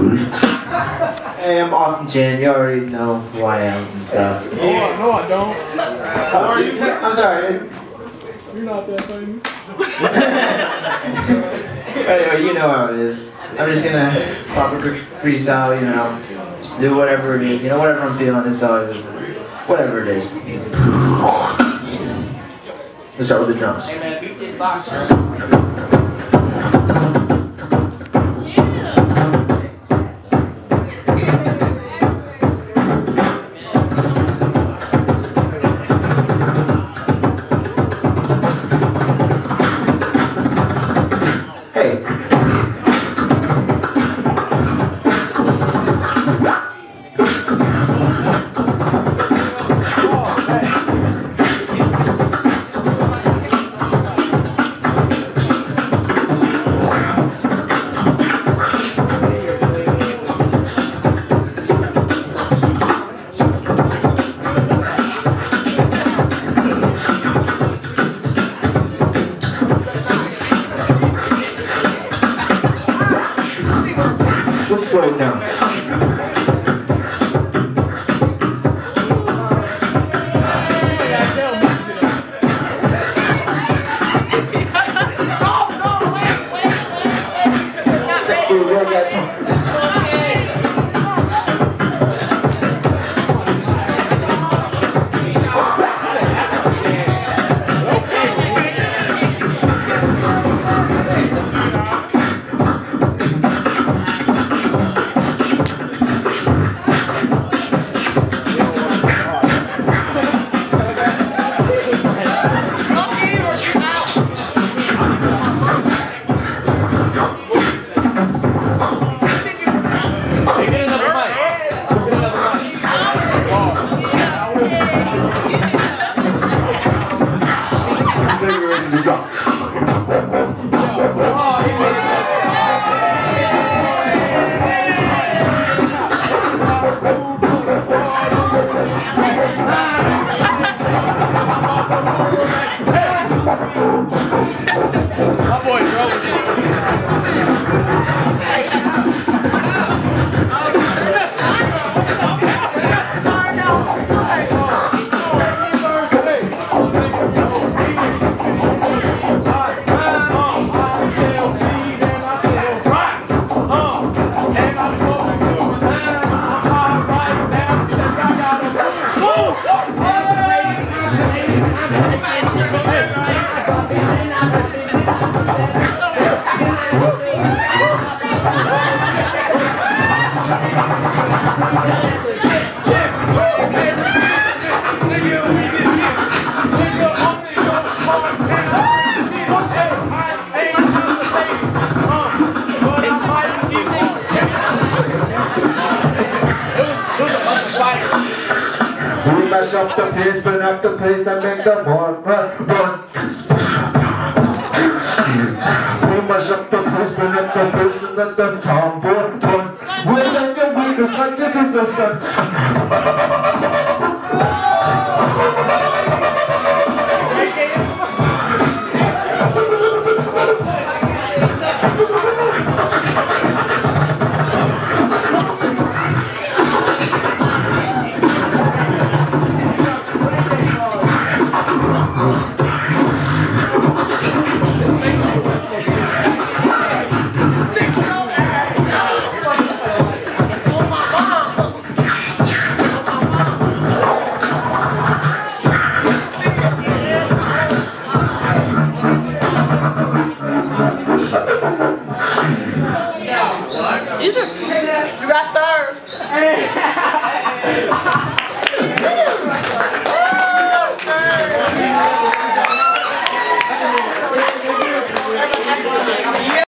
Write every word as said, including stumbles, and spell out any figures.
Hey, I'm Austin Chan. You already know who I am and stuff. No, I, no, I don't. How are you? I'm sorry. You're not that famous. Anyway, you know how it is. I'm just gonna pop a freestyle, you know, do whatever it is, you know, whatever I'm feeling. It's always whatever it is. Let's start with the drums. Hey man, beat this box. Let's slow it down. Mash up the place, burn up the place, and make the ball run, run. We mash up the place, burn up the place, and let the town run, run. We're like a weakness, like it is the sun. You got served.